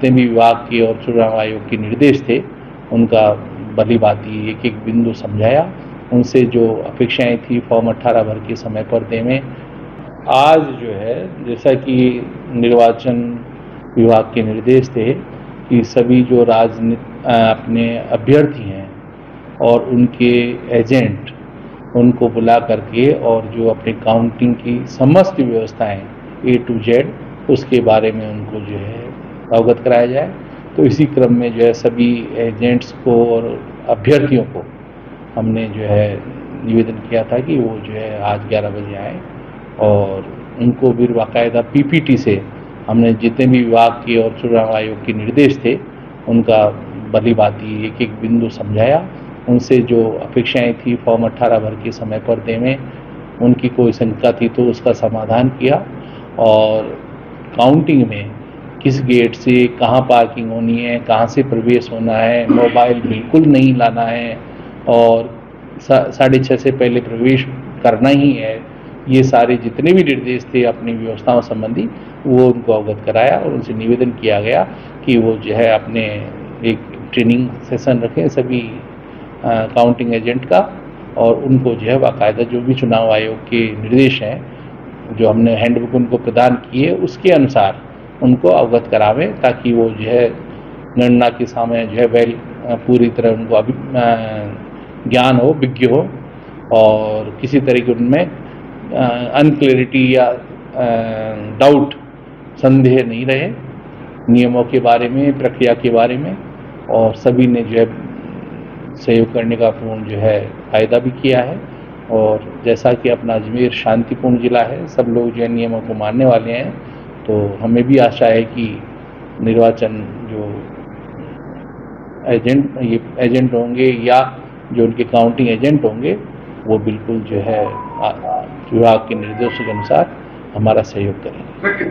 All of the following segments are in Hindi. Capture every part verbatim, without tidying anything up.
जितने भी विभाग के और चुनाव आयोग के निर्देश थे उनका भली भांति एक एक बिंदु समझाया। उनसे जो अपेक्षाएं थी फॉर्म अट्ठारह भर के समय पर देवें। आज जो है जैसा कि निर्वाचन विभाग के निर्देश थे कि सभी जो राजनीति अपने अभ्यर्थी हैं और उनके एजेंट उनको बुला करके और जो अपने काउंटिंग की समस्त व्यवस्थाएं ए टू जेड उसके बारे में उनको जो है अवगत कराया जाए। तो इसी क्रम में जो है सभी एजेंट्स को और अभ्यर्थियों को हमने जो है निवेदन किया था कि वो जो है आज ग्यारह बजे आए और उनको भी बाकायदा पीपीटी से हमने जितने भी विभाग के और चुनाव आयोग के निर्देश थे उनका भली भांति एक एक बिंदु समझाया। उनसे जो अपेक्षाएं थी फॉर्म अट्ठारह भर के समय पर देवें, उनकी कोई शंका थी तो उसका समाधान किया। और काउंटिंग में किस गेट से कहां पार्किंग होनी है, कहां से प्रवेश होना है, मोबाइल बिल्कुल नहीं लाना है और साढ़े छः से पहले प्रवेश करना ही है, ये सारे जितने भी निर्देश थे अपनी व्यवस्थाओं संबंधी वो उनको अवगत कराया और उनसे निवेदन किया गया कि वो जो है अपने एक ट्रेनिंग सेशन रखें सभी काउंटिंग एजेंट का और उनको जो है बाकायदा जो भी चुनाव आयोग के निर्देश हैं जो हमने हैंडबुक उनको प्रदान किए उसके अनुसार उनको अवगत करावें ताकि वो जो है गणना के समय जो है वेल पूरी तरह उनको अभी ज्ञान हो, विज्ञ हो और किसी तरह के उनमें अनक्लैरिटी या डाउट संदेह नहीं रहे नियमों के बारे में, प्रक्रिया के बारे में। और सभी ने जो है सहयोग करने का पूर्ण जो है फायदा भी किया है। और जैसा कि अपना अजमेर शांतिपूर्ण जिला है, सब लोग जो है नियमों को मानने वाले हैं, तो हमें भी आशा है कि निर्वाचन जो एजेंट ये एजेंट होंगे या जो उनके काउंटिंग एजेंट होंगे वो बिल्कुल जो है विभाग के निर्देशों के अनुसार हमारा सहयोग करेंगे।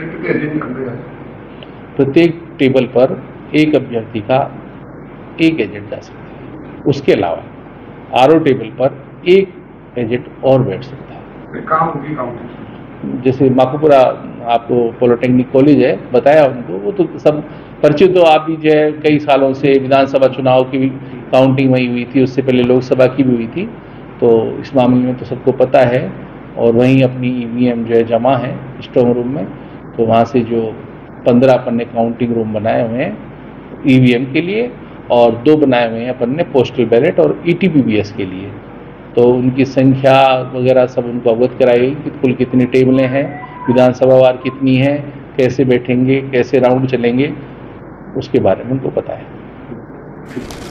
प्रत्येक टेबल पर एक अभ्यर्थी का एक एजेंट जा सकता है, उसके अलावा आर ओ टेबल पर एक एजेंट और बैठ सकता है। काउंटिंग जैसे माकूपुरा आपको पॉलिटेक्निक कॉलेज है, बताया उनको, वो तो सब परिचित तो आप भी जो है कई सालों से विधानसभा चुनाव की भी काउंटिंग वहीं हुई थी, उससे पहले लोकसभा की भी हुई थी, तो इस मामले में तो सबको पता है। और वहीं अपनी ईवीएम जो है जमा है स्ट्रॉन्ग रूम में, तो वहाँ से जो पंद्रह अपन ने काउंटिंग रूम बनाए हुए हैं ईवीएम के लिए और दो बनाए हुए हैं अपन ने पोस्टल बैलेट और ईटीपीबीएस के लिए। तो उनकी संख्या वगैरह सब उनको अवगत कराई कि कुल कितनी टेबलें हैं, विधानसभा वार कितनी है, कैसे बैठेंगे, कैसे राउंड चलेंगे, उसके बारे में उनको पता है।